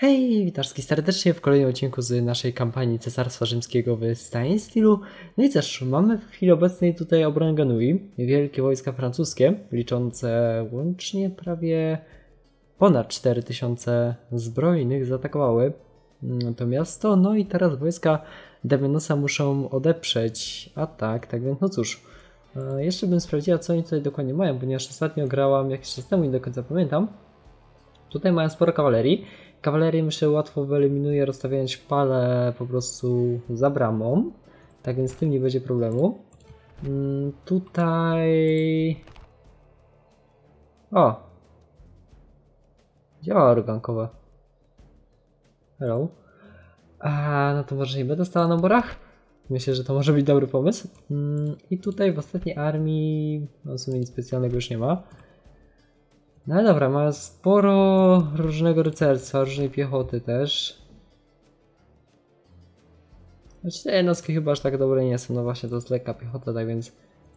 Hej, witam wszystkich serdecznie w kolejnym odcinku z naszej kampanii Cesarstwa Rzymskiego w Stanie Stylu. No i też mamy w chwili obecnej tutaj obronę Genui, wielkie wojska francuskie, liczące łącznie prawie ponad 4000 zbrojnych zaatakowały to miasto. No i teraz wojska Damianosa muszą odeprzeć atak, tak więc no cóż. Jeszcze bym sprawdziła, co oni tutaj dokładnie mają, ponieważ ostatnio grałam jakiś czas temu i nie do końca pamiętam. Tutaj mają sporo kawalerii. Kawalerię myślę łatwo wyeliminuję, rozstawiając pale po prostu za bramą. Tak więc z tym nie będzie problemu. Tutaj... O! Działa organkowe. Hello. No to może nie będę stała na borach? Myślę, że to może być dobry pomysł. I tutaj w ostatniej armii w sumie nic specjalnego już nie ma. No ale dobra, ma sporo różnego rycerstwa, różnej piechoty też. Choć te jednostki chyba aż tak dobre nie są, no właśnie to jest lekka piechota, tak więc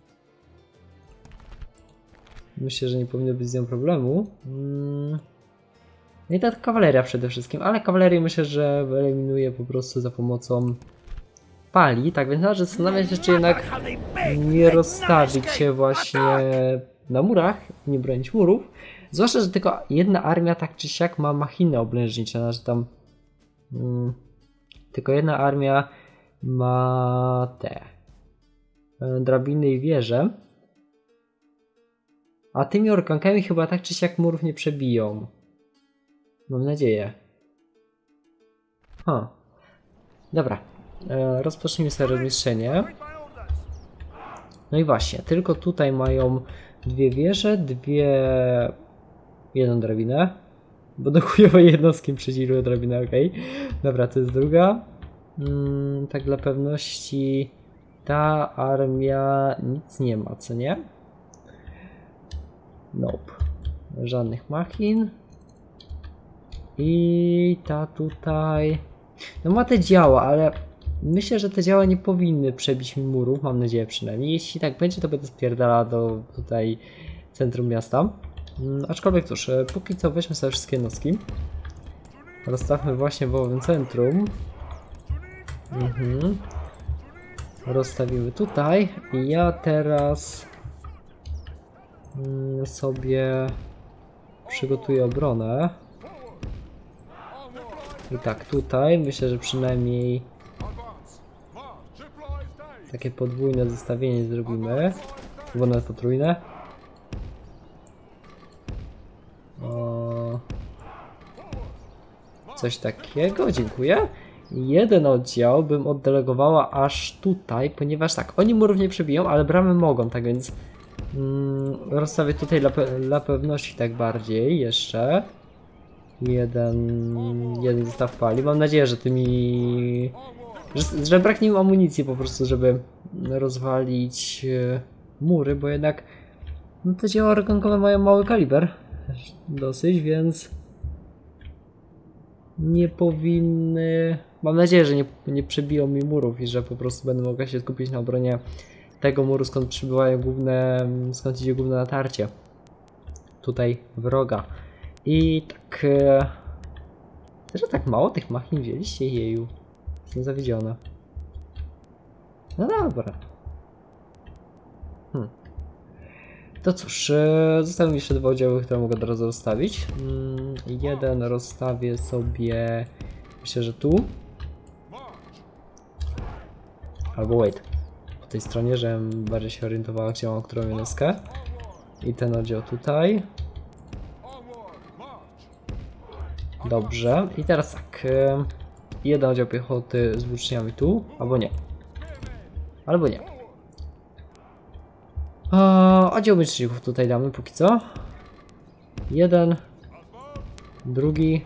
myślę, że nie powinno być z nią problemu. No i ta kawaleria przede wszystkim, ale kawalerię myślę, że wyeliminuję po prostu za pomocą pali, tak więc należy zastanawiać się, czy jednak nie rozstawić się właśnie na murach, nie bronić murów. Zwłaszcza, że tylko jedna armia tak czy siak ma machiny oblężnicze, znaczy tam tylko jedna armia ma te drabiny i wieże, a tymi orkankami chyba tak czy siak murów nie przebiją. Mam nadzieję. Dobra, rozpocznijmy sobie rozmieszczenie. No i właśnie, tylko tutaj mają dwie wieże, jedną drabinę, bo do chujowej jednostki przeciwko drabinę, ok. Dobra, to jest druga. Tak dla pewności ta armia nic nie ma, co nie? Nope. Żadnych machin. I ta tutaj... No ma te działa, ale myślę, że te działa nie powinny przebić mi murów, mam nadzieję przynajmniej. Jeśli tak będzie, to będę spierdala do tutaj centrum miasta. Aczkolwiek cóż, póki co weźmy sobie wszystkie jednostki. Rozstawmy właśnie w owym centrum. Rozstawimy tutaj. I ja teraz sobie przygotuję obronę. I tak, tutaj myślę, że przynajmniej takie podwójne zestawienie zrobimy. Bo nawet potrójne. Coś takiego, dziękuję. Jeden oddział bym oddelegowała aż tutaj, ponieważ tak, oni murów nie przebiją, ale bramy mogą, tak więc rozstawię tutaj dla pewności tak bardziej jeszcze. Jeden zestaw pali. Mam nadzieję, że że braknie im amunicji po prostu, żeby rozwalić mury, bo jednak no, te dzieła organkowe mają mały kaliber dosyć, więc nie powinny... Mam nadzieję, że nie przebiją mi murów i że po prostu będę mogła się skupić na obronie tego muru, skąd idzie główne natarcie. Tutaj wroga. I tak... że tak mało tych machin wzięliście? Jeju. Jestem zawiedziona. No dobra. To cóż, zostały mi jeszcze dwa oddziały, które mogę od razu rozstawić. Jeden rozstawię sobie... Myślę, że tu. Albo wait. Po tej stronie, żebym bardziej się orientowała, gdzie mam którą jednostkę. I ten oddział tutaj. Dobrze. I teraz tak. Jeden oddział piechoty z włóczniami tu. Albo nie. Albo nie. Oddział mieczników tutaj damy póki co. Jeden. Drugi.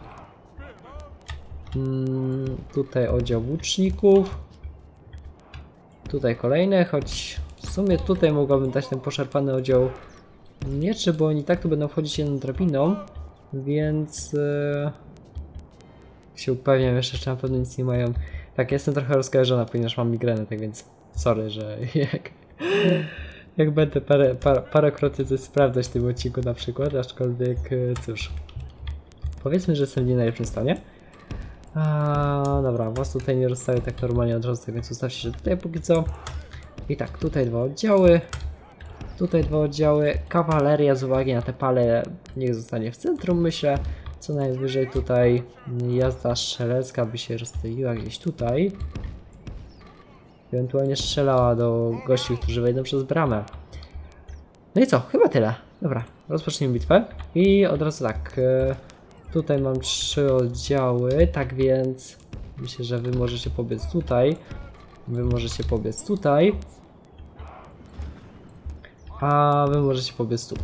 Tutaj oddział włóczników. Tutaj kolejny, choć w sumie tutaj mogłabym dać ten poszarpany oddział mieczy, bo oni tak tu będą wchodzić jedną drabiną, więc się upewniam jeszcze, czy na pewno nic nie mają. Tak, jestem trochę rozkojarzona, ponieważ mam migrenę, tak więc sorry, że jak będę parokrotnie coś sprawdzać w tym odcinku na przykład, aczkolwiek cóż, powiedzmy, że jestem w nie najlepszym stanie. Dobra, was tutaj nie rozstawię tak normalnie od razu, więc ustawcie się tutaj póki co. I tak, tutaj 2 oddziały. Tutaj 2 oddziały. Kawaleria z uwagi na te pale niech zostanie w centrum, myślę. Co najwyżej tutaj jazda strzelecka by się rozstawiła gdzieś tutaj. Ewentualnie strzelała do gości, którzy wejdą przez bramę. No i co? Chyba tyle. Dobra, rozpocznijmy bitwę. I od razu tak. Tutaj mam 3 oddziały, tak więc myślę, że wy możecie pobiec tutaj. Wy możecie pobiec tutaj. A wy możecie pobiec tu.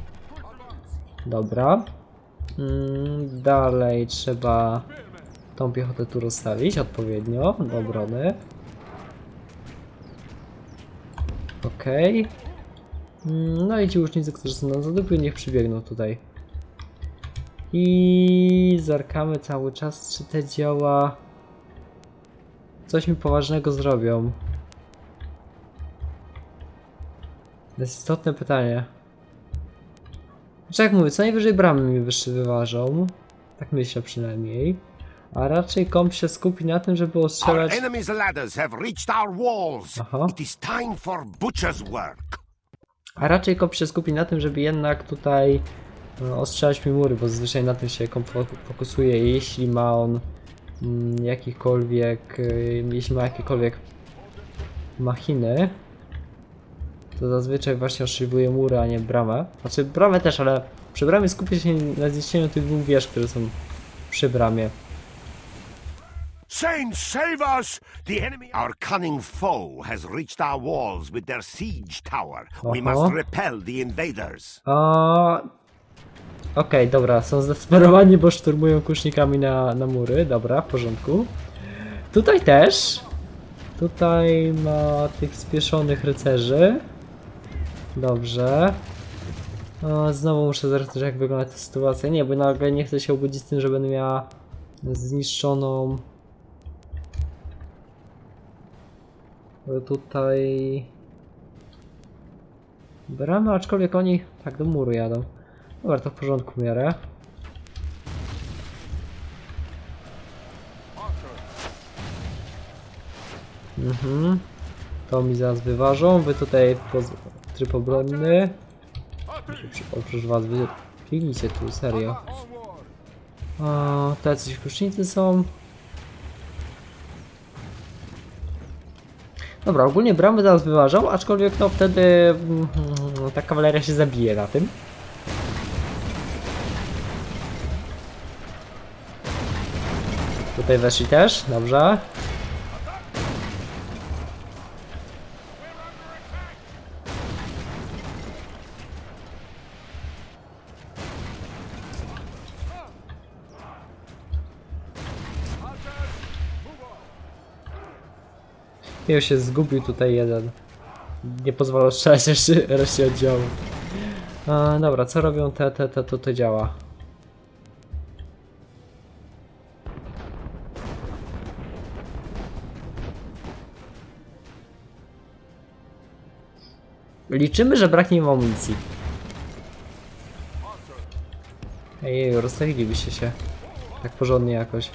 Dobra. Dalej trzeba tą piechotę tu rozstawić odpowiednio do obrony. Okej. No i ci łucznicy, którzy są na zadupiu, niech przybiegną tutaj. I zerkamy cały czas, czy te działa coś mi poważnego zrobią. To jest istotne pytanie. Znaczy jak mówię, co najwyżej bramy mi wyważą. Tak myślę przynajmniej. A raczej komp się skupi na tym, żeby ostrzelać... Aha. A raczej komp się skupi na tym, żeby jednak tutaj ostrzelać mi mury, bo zazwyczaj na tym się komp fokusuje, jeśli ma on jeśli ma jakiekolwiek machiny, to zazwyczaj właśnie oszczeliwuje mury, a nie bramę. Znaczy bramę też, ale przy bramie skupię się na zniszczeniu tych 2 wież, które są przy bramie. Saints, save us! The enemy, our cunning foe, has reached our walls with their siege tower. We must repel the invaders. Okej, dobra, są zdesperowani, bo szturmują kusznikami na mury. Dobra, w porządku. Tutaj też. Tutaj ma tych spieszonych rycerzy. Dobrze. Znowu muszę zobaczyć, jak wygląda ta sytuacja. Nie, bo nagle nie chcę się obudzić z tym, że będę miała zniszczoną... Tutaj... bramę, aczkolwiek oni tak do muru jadą. Dobra, to w porządku w miarę. To mi zaraz wyważą. Wy tutaj tryb obronny. Oprócz was wy pilnicie tu, serio. To jacyś kusznicy są. Dobra, ogólnie bramy zaraz wyważą, aczkolwiek no wtedy ta kawaleria się zabije na tym. Tutaj weszli też, dobrze. Już się zgubił tutaj jeden. Nie pozwala strzelać reszcie oddziału. Dobra, co robią to działa. Liczymy, że braknie im amunicji. Ej, rozstawilibyście się. Tak porządnie jakoś.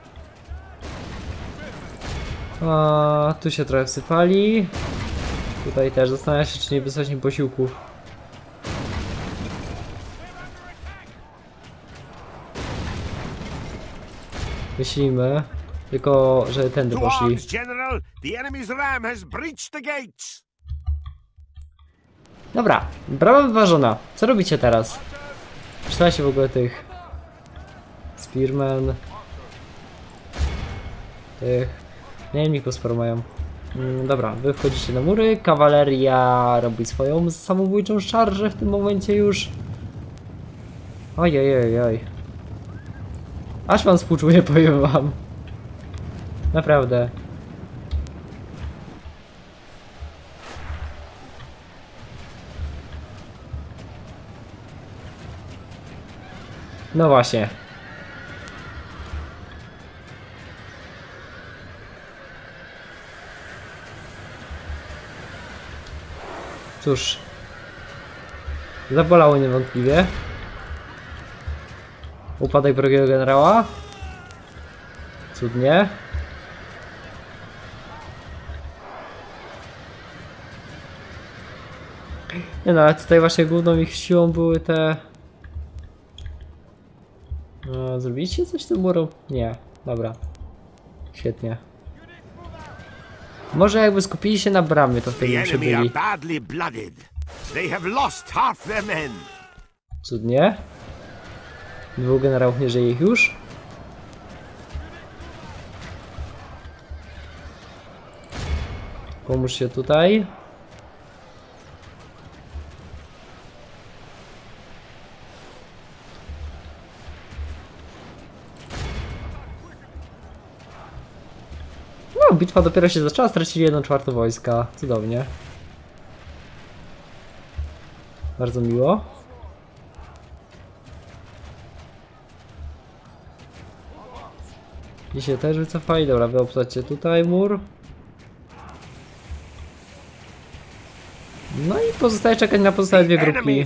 Tu się trochę wsypali. Tutaj też zastanawiam się, czy nie wysłać im posiłków. Myślimy. Tylko, że tędy poszli. Dobra, brama wyważona. Co robicie teraz? Czyta się w ogóle tych... Spearman. Tych... Najemników sporo mają. Dobra, wy wchodzicie na mury. Kawaleria robi swoją samobójczą szarżę w tym momencie już. Ojej. Aż wam współczuję, powiem wam. Naprawdę. No właśnie. Cóż, zabolało niewątpliwie. Upadek wrogiego generała. Cudnie. Nie no, ale tutaj właśnie główną ich siłą były te... Zrobiliście coś z tym murą? Nie. Dobra. Świetnie. Może jakby skupili się na bramie, to wtedy by byli. Cudnie. Dwóch generałów nie żyje ich już. Pomóż się tutaj. No, bitwa dopiero się zaczęła, stracili 1/4 wojska. Cudownie. Bardzo miło. I się też wycofali. Dobra, wy obsadźcie tutaj mur. No i pozostaje czekać na pozostałe dwie grupki.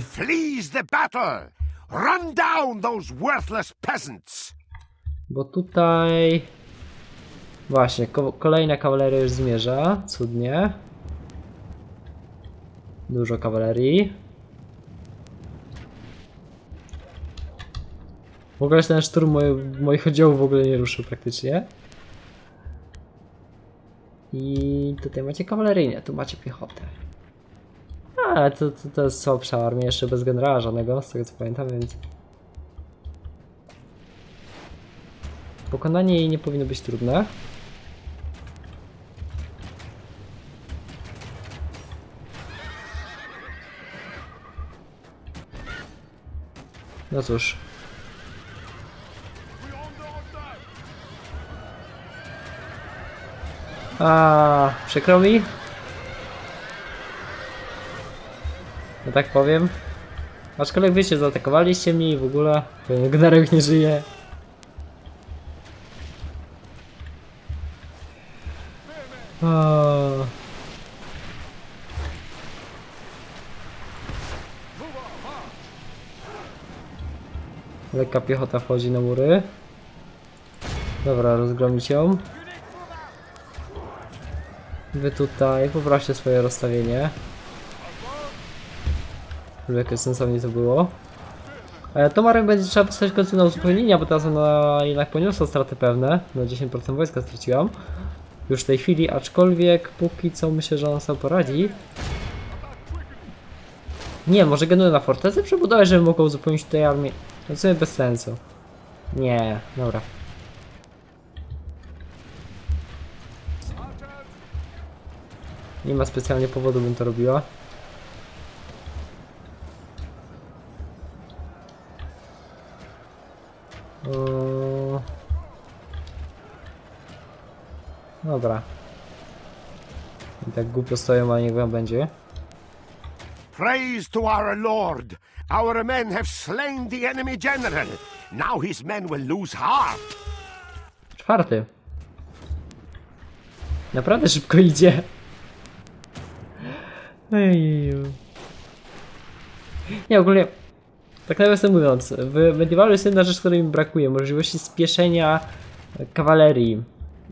Bo tutaj... Właśnie, kolejna kawaleria już zmierza. Cudnie. Dużo kawalerii. W ogóle ten szturm moich oddziałów w ogóle nie ruszył praktycznie. I tutaj macie kawaleryjne, tu macie piechotę. Ale to jest słabsza armia, jeszcze bez generała żadnego, z tego co pamiętam, więc... Pokonanie jej nie powinno być trudne. No cóż. Przykro mi. No tak powiem. Aczkolwiek wy się zaatakowaliście mi i w ogóle generał nie żyje. Lekka piechota wchodzi na mury. Dobra, rozgromić ją. Wy tutaj poproście swoje rozstawienie. Żeby jakoś sensownie to było. Tą armię będzie trzeba pisać w końcu na uzupełnienia, bo teraz ona jednak poniosła straty pewne. Na 10% wojska straciłam. Już w tej chwili, aczkolwiek póki co myślę, że on sobie poradzi. Nie, może genuję na fortecę przebudować, żeby mogło uzupełnić tutaj armię. To sobie bez sensu. Nie, dobra. Nie ma specjalnie powodu, bym to robiła. Dobra. I tak głupio stoją, ale niech wam będzie. Praise to our Lord! Our men have slain the enemy general. Now his men will lose heart. Czwarty. Naprawdę szybko idzie. Eju. Nie, ogólnie, tak nawiasem mówiąc, w Medievalu jest jedna rzecz, której mi brakuje. Możliwości spieszenia kawalerii.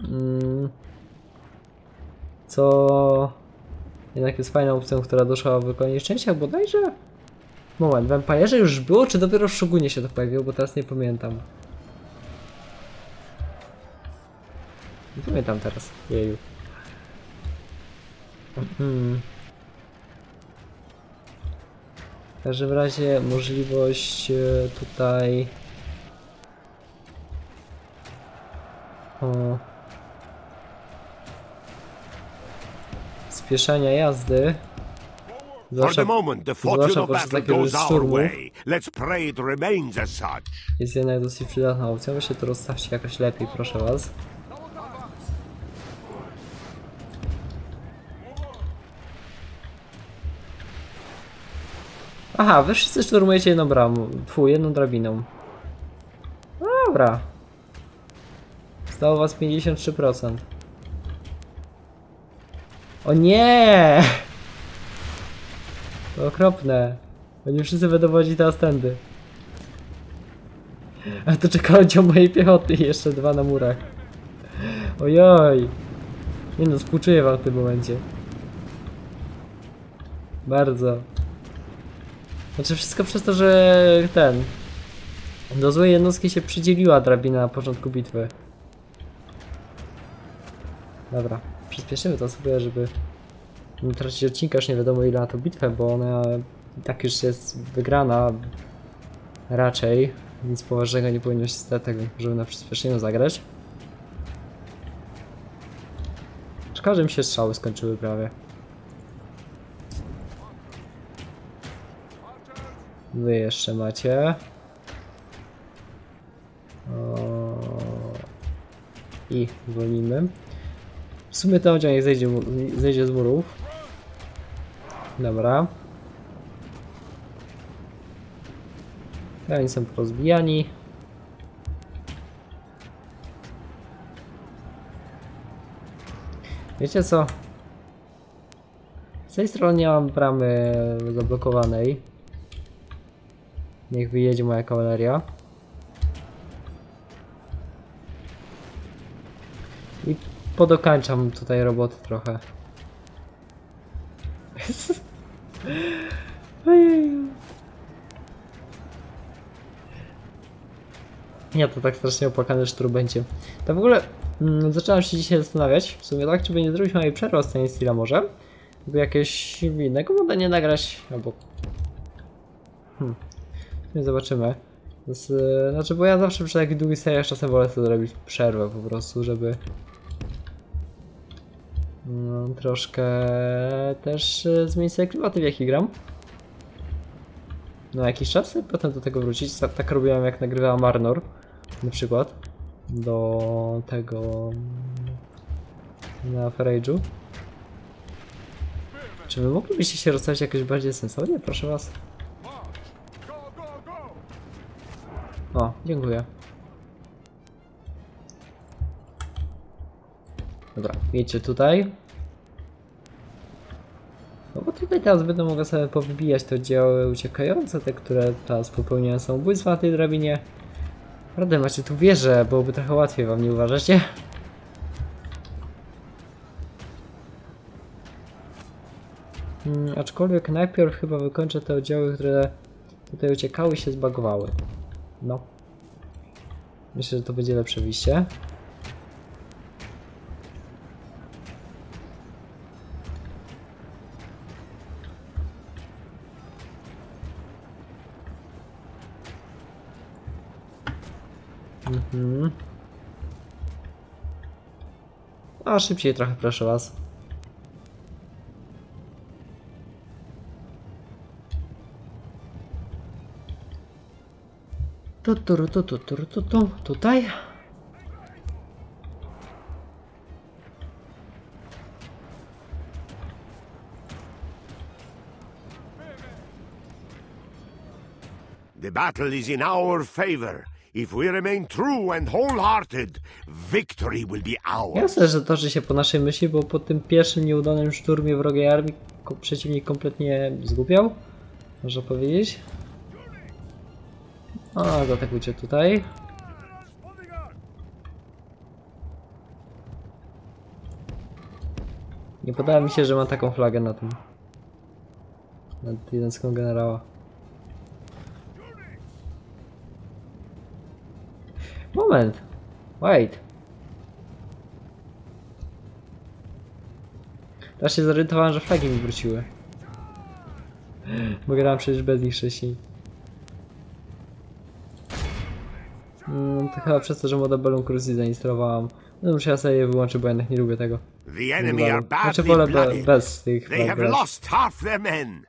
Co jednak jest fajną opcją, która doszła w kolejnych częściach bodajże. Moment, w Empire'ze już było, czy dopiero w Shogunie się to pojawiło, bo teraz nie pamiętam. Nie pamiętam teraz, jeju. W każdym razie możliwość tutaj... spieszania jazdy. Zwłaszcza podczas takiego szturmu jest jednak dosyć przydatna opcja. Wy się to rozstawcie jakoś lepiej, proszę was. Aha, wy wszyscy szturmujecie jedną bramą, jedną drabiną. Dobra. Stało was 53%. O nie! To okropne. Oni wszyscy będą wodzić teraz tędy. A to czeka oddział mojej piechoty i jeszcze dwa na murach. Ojoj. Nie no, współczuję wam w tym momencie. Bardzo. Znaczy wszystko przez to, że do złej jednostki się przydzieliła drabina na początku bitwy. Dobra, przyspieszymy to sobie, żeby nie tracić odcinka, już nie wiadomo ile na tą bitwę, bo ona i tak już jest wygrana raczej. Nic poważnego nie powinno się stać, tak więc możemy na przyspieszeniu zagrać. Szkoda, że mi się strzały skończyły prawie. Wy jeszcze macie. I zwolnimy. W sumie ten oddział niech zejdzie z murów. Dobra. Oni są porozbijani. Wiecie co? Z tej strony nie mam bramy zablokowanej. Niech wyjedzie moja kawaleria. I podokańczam tutaj roboty trochę. Ojeju. Ja to tak strasznie opłakany sztur będzie. To w ogóle zacząłem się dzisiaj zastanawiać, w sumie tak, czy by nie zrobić mojej przerwy z tej styla może? By jakiegoś innego moda nie nagrać, albo... Zobaczymy. Znaczy, bo ja zawsze przy takich długich seriach czasem wolę sobie zrobić przerwę po prostu, żeby... troszkę też zmienić sobie klimaty, w jaki gram. No jakiś czas i potem do tego wrócić. Tak robiłem jak nagrywałem Arnor na przykład. Do tego... na Ferage'u. Czy wy moglibyście się rozstawić jakoś bardziej sensownie, proszę was? O, dziękuję. Dobra, jedźcie tutaj. No bo tutaj teraz będę mogła sobie powybijać te oddziały uciekające, te, które teraz popełniają samobójstwa na tej drabinie. Prawda, macie tu wieżę, byłoby trochę łatwiej, wam nie uważacie? Aczkolwiek najpierw chyba wykończę te oddziały, które tutaj uciekały i się zbagowały. No. Myślę, że to będzie lepsze wyjście. A szybciej trochę, proszę was. Tutaj. The battle is in our favor. If we remain true and wholehearted, victory will be ours. Jasne, że toczy się po naszej myśli, bo po tym pierwszym nieudanym szturmie wrogiej armii przeciwnik kompletnie zgubiał, można powiedzieć. A, zaatakujcie tutaj. Nie podoba mi się, że ma taką flagę na tym. Nad jednostką generała. Moment. Wait. Teraz się zorientowałem, że flagi mi wróciły. Bo grałem przecież bez nich wcześniej. To chyba przez to, że moda Bellum Crucis zainstalowałam. No muszę ja sobie je wyłączyć, bo jednak nie lubię tego. The enemy are Znaczy badly wolę bloodied. bez tych They have flag. lost half their men.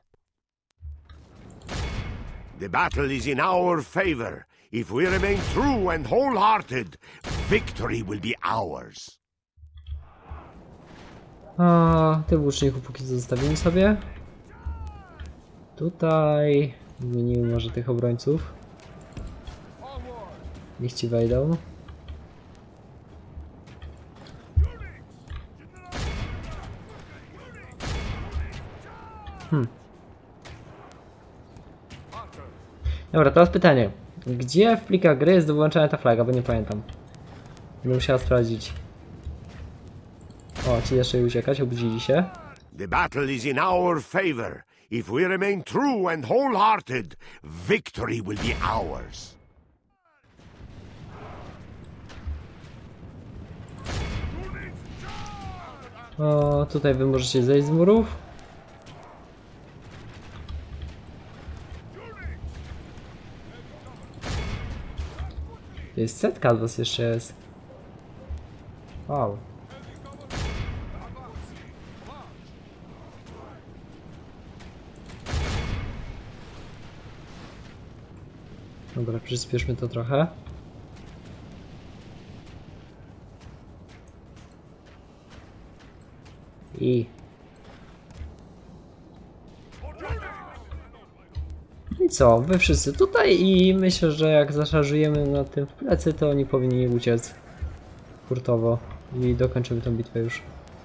The battle is in our favor. If we remain true and wholehearted, victory will be ours. A, te łuczników póki co zostawimy sobie. Tutaj zmienimy może tych obrońców. Niech ci wejdą. Dobra, teraz pytanie. Gdzie w plikach gry jest do wyłączania ta flaga, bo nie pamiętam. Będę musiała sprawdzić. O, ci zaczęli uciekać, obudzili się. The battle is in our favor. If we remain true and wholehearted, victory will be ours. O, tutaj wy możecie zejść z murów. To jest setka was jeszcze jest. Wow. Dobra, przyspieszmy to trochę. I co? Wy wszyscy tutaj i myślę, że jak zaszarżujemy na tym w plecy, to oni powinni uciec hurtowo i dokończymy tę bitwę już.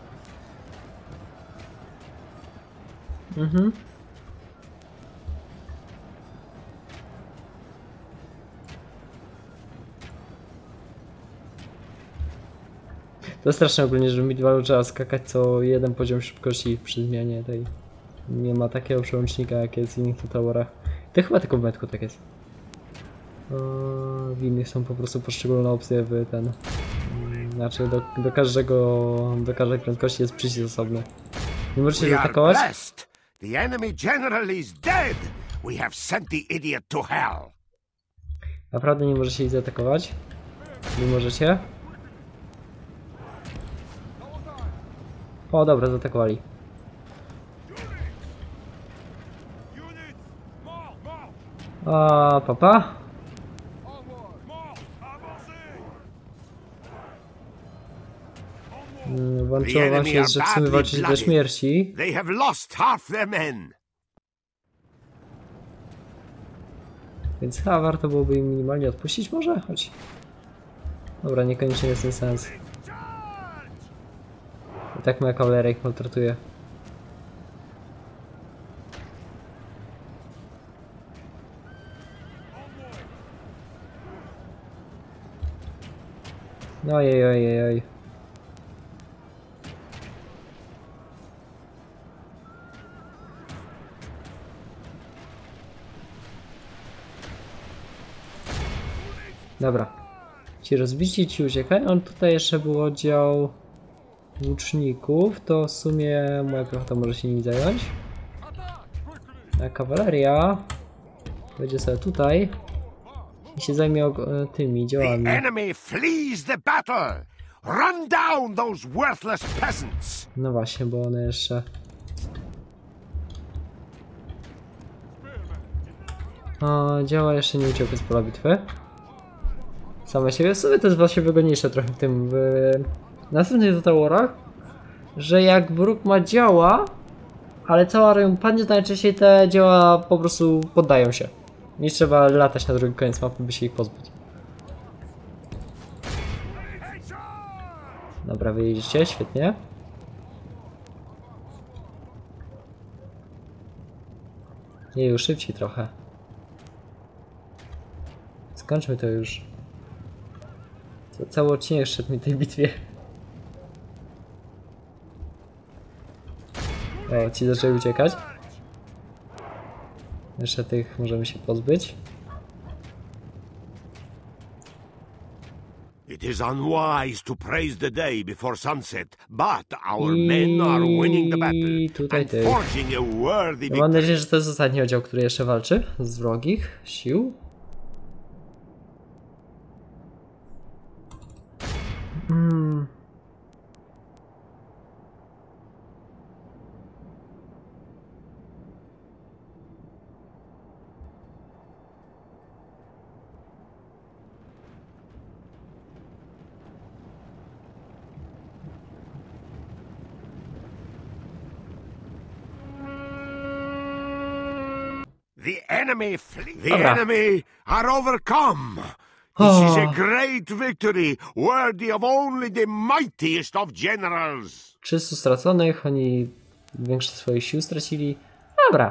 To straszne ogólnie, że w Midwalu trzeba skakać co jeden poziom szybkości przy zmianie tej. Nie ma takiego przełącznika jak jest w innych towerach. To chyba tylko w metku tak jest. W innych są po prostu poszczególne opcje w ten. Znaczy do każdej prędkości jest przycisk osobny. Nie możecie zaatakować? The enemy general is dead. We have sent the idiot to hell. Naprawdę nie możecie ich zaatakować? Nie możecie? O, dobra, zaatakowali. A, papa? Włączyło wam się, że chcemy walczyć do śmierci. They have lost half their men. Więc chyba warto byłoby im minimalnie odpuścić może? Choć... Dobra, niekoniecznie jest ten sens. I tak moja kawaleria ich maltretuje. Ojej. Dobra. Ci rozbici, ci uciekają. Tutaj jeszcze był oddział łuczników. To w sumie moja piechota może się nimi zająć. A kawaleria będzie sobie tutaj i się zajmie tymi działami. The enemy flees the battle. Run down those worthless peasants. No właśnie, bo one jeszcze... O, działa jeszcze nie uciekły z pola bitwy. Same siebie. W sumie to jest właśnie wygodniejsze trochę w tym w następnych towerach, że jak wróg ma działa, ale cała armia padnie, to najczęściej te działa po prostu poddają się. Nie trzeba latać na drugi koniec mapy, by się ich pozbyć. Dobra, wyjedziecie, świetnie. Nie, już szybciej trochę. Skończmy to już. Cały odcinek szedł mi tej bitwie. O, ci zaczęli uciekać. Jeszcze tych możemy się pozbyć. It is unwise to praise the day before sunset, but our men are winning the battle and forging a worthy victory. Mam nadzieję, że to jest ostatni oddział, który jeszcze walczy z wrogich sił. The enemy are overcome. This is a great victory, worthy of only the mightiest of generals. 300 straconych, oni większość swoich sił stracili. Dobra.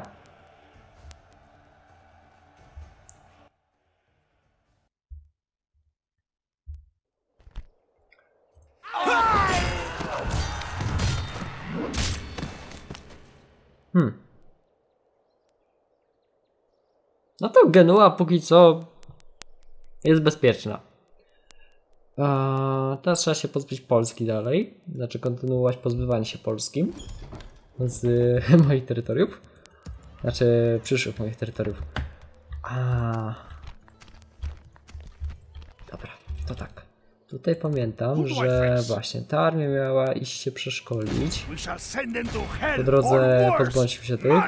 No to Genua póki co jest bezpieczna. Teraz trzeba się pozbyć Polski dalej. Znaczy kontynuować pozbywanie się Polski z moich terytoriów. Znaczy przyszłych moich terytoriów. Dobra, to tak. Tutaj pamiętam, że właśnie ta armia miała iść się przeszkolić. Po drodze pozbądźmy się tych.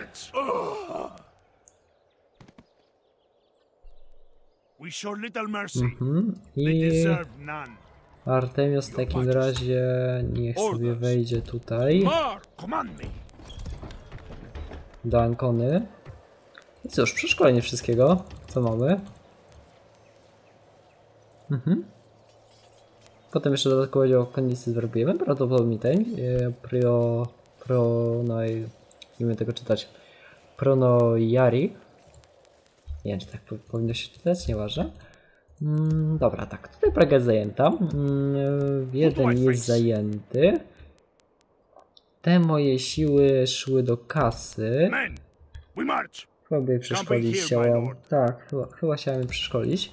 I Artemios w takim razie niech sobie wejdzie tutaj do Ancony. I cóż, przeszkolenie wszystkiego, co mamy. Potem jeszcze dodatkowo kondycji zrobimy, prawdopodobnie ten nie wiem tego czytać. Pronojari. Nie wiem, czy tak powinno się czytać, nieważne. Dobra, tak, tutaj Praga jest zajęta. Jeden jest zajęty. Te moje siły szły do kasy. Chyba by je przeszkolić chciałam. Tak, chyba chciałem je przeszkolić.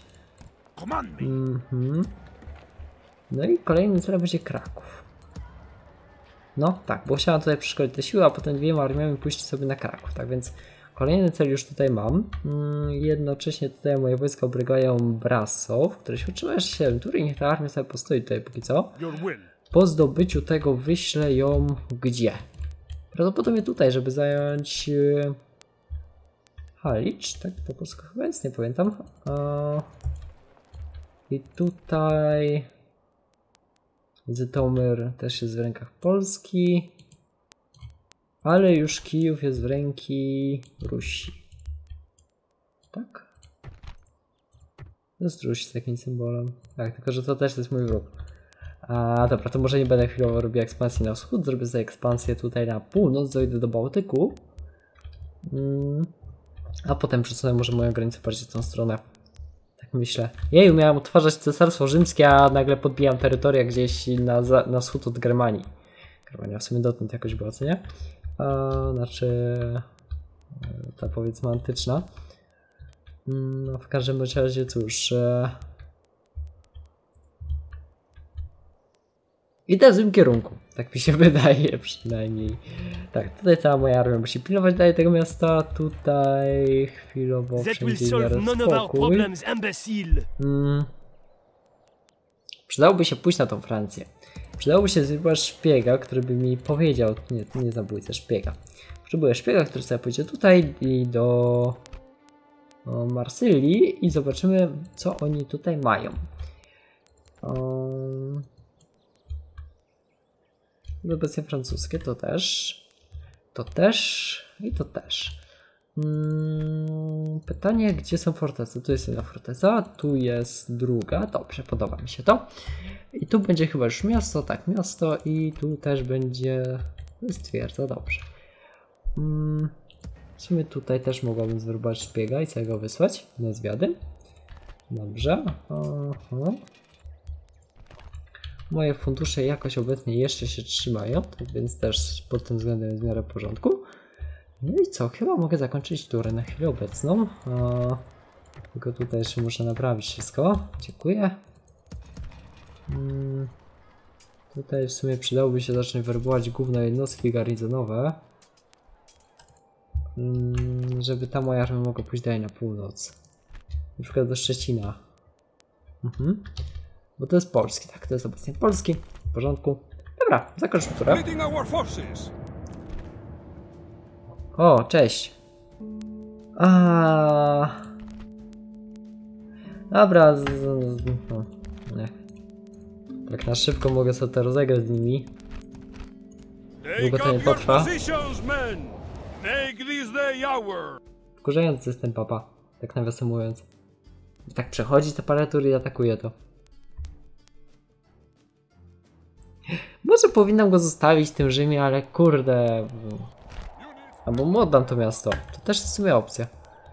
No i kolejny cel będzie Kraków. No tak, bo chciałem tutaj przeszkolić te siły, a potem dwiema armiami pójść sobie na Kraków. Tak więc kolejny cel już tutaj mam. Jednocześnie tutaj moje wojska obrygają Brasov, który się utrzyma jeszcze 7 tur i niech ta armia sobie postoi tutaj póki co. Po zdobyciu tego wyślę ją gdzie? Prawdopodobnie tutaj, żeby zająć Halicz, tak po polsku chyba jest, nie pamiętam. I tutaj Żytomyr też jest w rękach Polski, ale już Kijów jest w ręki Rusi. Tak? To jest Ruś z takim symbolem. Tak, tylko że to też jest mój wróg. Dobra, to może nie będę chwilowo robił ekspansji na wschód, zrobię sobie ekspansję tutaj na północ, dojdę do Bałtyku. A potem przesunę może moją granicę bardziej w tą stronę. Tak myślę. Jeju, miałem utwarzać Cesarstwo Rzymskie, a nagle podbijam terytoria gdzieś na wschód od Germanii. Germania w sumie dotąd jakoś była, co nie? Znaczy ta powiedzmy antyczna. No w każdym razie cóż. Idę w tym kierunku, tak mi się wydaje przynajmniej. Tak, tutaj cała moja armia musi pilnować dalej tego miasta, tutaj chwilowo wszędzie spokój. Przydałoby się pójść na tą Francję. Przydałoby się wybrać szpiega, który by mi powiedział, nie zabójcę, szpiega. Potrzebuję szpiega, który sobie pójdzie tutaj i do Marsylii i zobaczymy, co oni tutaj mają. Obecnie francuskie to też i to też. Pytanie, gdzie są fortecy? Tu jest jedna forteca, tu jest druga. Dobrze, podoba mi się to. I tu będzie chyba już miasto, tak, miasto i tu też będzie twierdza, dobrze. W sumie tutaj też mogłabym zwerbać szpiega i sobie go wysłać na zwiady. Dobrze. Moje fundusze jakoś obecnie jeszcze się trzymają, tak więc też pod tym względem jest w miarę porządku. No i co? Chyba mogę zakończyć turę na chwilę obecną. Tylko tutaj jeszcze muszę naprawić wszystko. Dziękuję. Tutaj w sumie przydałoby się zacząć werbować główne jednostki garnizonowe. Żeby ta moja armia mogła pójść dalej na północ. Na przykład do Szczecina. Bo to jest polski, tak, to jest obecnie polski. W porządku. Dobra, zakończmy turę. O, cześć. Dobra, nie. Tak na szybko mogę sobie to rozegrać z nimi. Długo to nie potrwa. Wkurzający jest ten papa, tak nawiasem mówiąc. Tak przechodzi te parę tur i atakuje to. Może powinnam go zostawić w tym Rzymie, ale kurde. Albo mu oddam to miasto. To też jest w sumie opcja.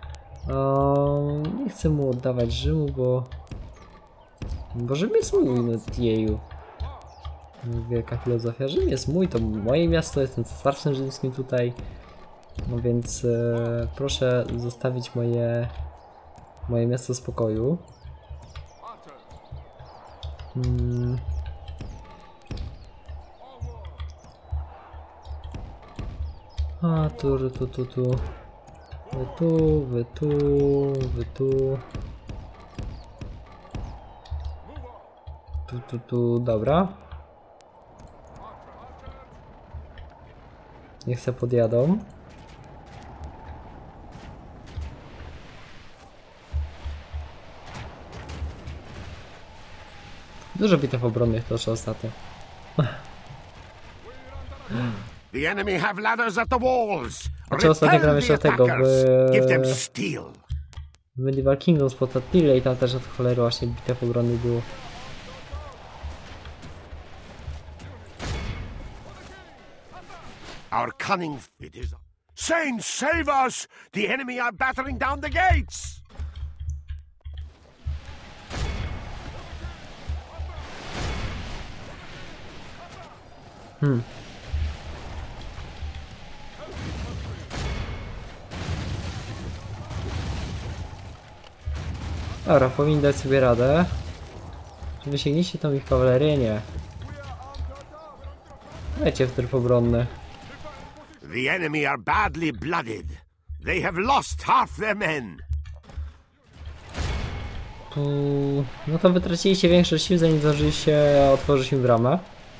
Nie chcę mu oddawać Rzymu, bo Rzym jest mój, no jeju. Wielka filozofia. Rzym jest mój, to moje miasto, jestem cesarstwem rzymskim tutaj. No więc proszę zostawić moje miasto w spokoju. A tu. Wy tu. Dobra. Niech se podjadą. Dużo bitew obronnych to ostatnio. The enemy have ladders at the walls. Znaczy ostatnio grałem jeszcze tego Give them steel. w Medieval Kingdoms pod Attila i tam też od cholery właśnie bitew obronnych było. Our cunning it is. Saints, save us! The enemy are battering down the gates. Dobra, powinni dać sobie radę. Czy wysięgniecie tą ich kawalerię? Nie. Dajcie w tryb obronny. The enemy are badly blooded. They have lost half their men. No to wytraciliście większość sił, zanim zdążyliście otworzyć im bramę.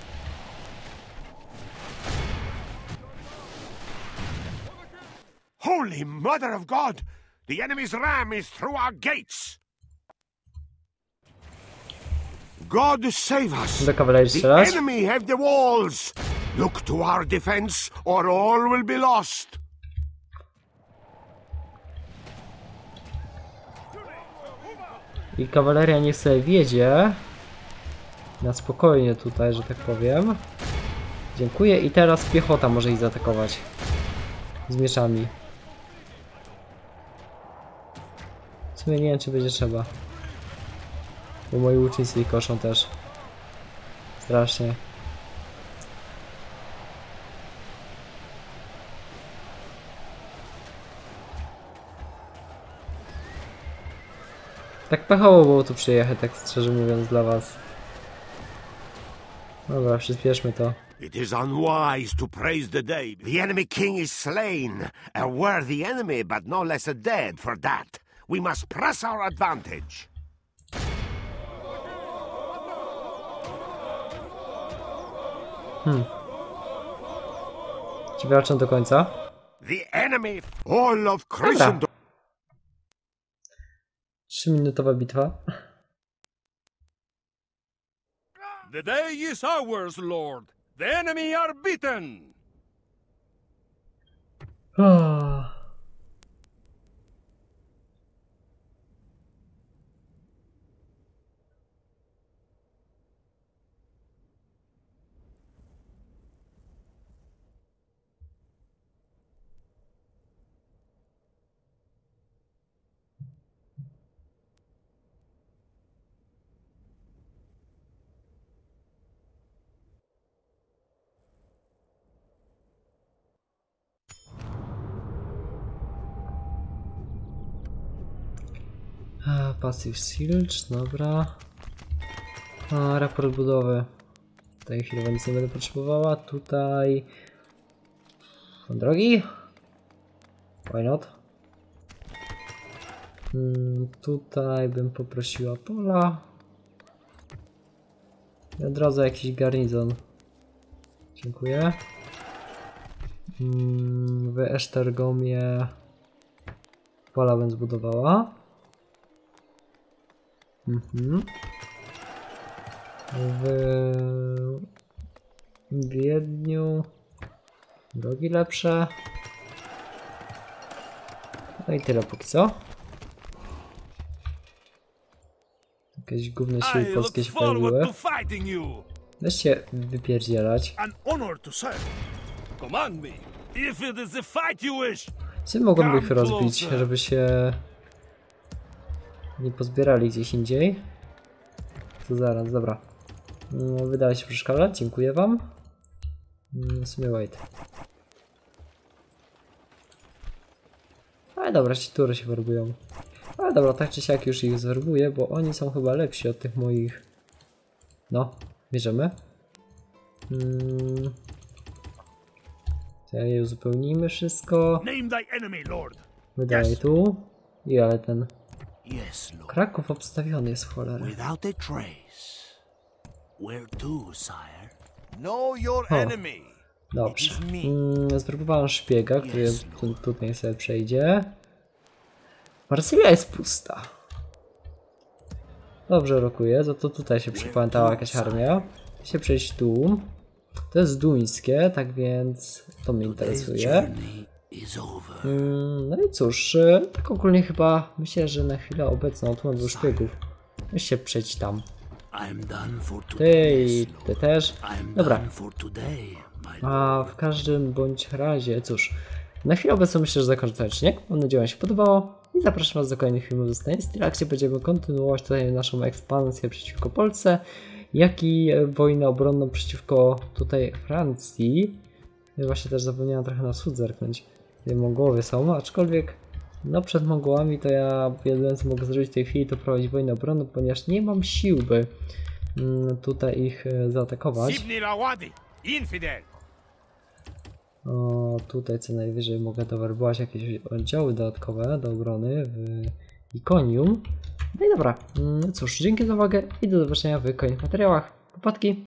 Holy Mother of God! The enemy's ram is through our gates. God save us! Do kawalerii The strzelać. enemy have the walls. Look to our defense, or all will be lost. I kawaleria niech sobie wiedzie. Na spokojnie tutaj, że tak powiem. Dziękuję. I teraz piechota może ich zaatakować. Z mieczami. W sumie nie wiem, czy będzie trzeba. Bo moi łucznicy ich koszą też. Strasznie. Tak pechowo było tu przyjechać, tak szczerze mówiąc dla was. Dobra, przyspieszmy to. It is unwise to praise the day. The enemy king is slain. A worthy enemy, but no less a dead for that. We must press our advantage. Ci walczą do końca. The enemy, all of Christendom. 3-minutowa bitwa. The day is ours, Lord. The enemy are beaten. Passive Silge, dobra. Raport budowy. Tutaj chwilowo nic nie będę potrzebowała. Tutaj... drogi? Why not? Tutaj bym poprosiła pola. I od razu jakiś garnizon. Dziękuję. W Esztergomie pola bym zbudowała. W Wiedniu drogi lepsze. No i tyle póki co. Jakieś gówne siły polskie się pojawiły. Weź się wypierdzielać. Co mogą ich rozbić, żeby się nie pozbierali gdzieś indziej? To zaraz, dobra. No, wydaje się przeszkadzać, dziękuję wam. W sumie wait. Ale dobra, ci tury się werbują. Ale dobra, tak czy siak już ich zwerbuję, bo oni są chyba lepsi od tych moich. No, bierzemy. Tutaj uzupełnimy wszystko. Name thy enemy, Lord. Wydaje tu. I ale ten Yes, Lord. Kraków obstawiony jest w cholerę. Without a trace. Where to, sire? Know your O. enemy. Dobrze. It is me. Zwerbowałem szpiega, który Yes, tutaj sobie przejdzie. Marsylia jest pusta. Dobrze rokuje, za to tutaj się przypamiętała jakaś armia. Się przejść tu. To jest duńskie, tak więc to mnie Today's interesuje. journey is over. No i cóż, tak ogólnie chyba myślę, że na chwilę obecną tu mam dużo szpiegów. Weź się przejść tam. I'm done for Ty today. i ty też. I'm Dobra. done for today, my A w każdym bądź razie, cóż, na chwilę obecną myślę, że zakończę ten odcinek. Mam nadzieję, że Wam się podobało i zapraszam Was do kolejnych filmów ze Stay Still, gdzie będziemy kontynuować tutaj naszą ekspansję przeciwko Polsce, jak i wojnę obronną przeciwko tutaj Francji. Ja właśnie też zapomniałem trochę na wschód zerknąć, gdzie Mongołowie są, aczkolwiek no przed Mongołami to ja jedyne co mogę zrobić w tej chwili to prowadzić wojnę obronną, ponieważ nie mam sił, by tutaj ich zaatakować. Sibni Lawadi, infidel. O, tutaj co najwyżej mogę dowerbować jakieś oddziały dodatkowe do obrony w Ikonium. No i dobra, cóż, dzięki za uwagę i do zobaczenia w kolejnych materiałach. Popadki!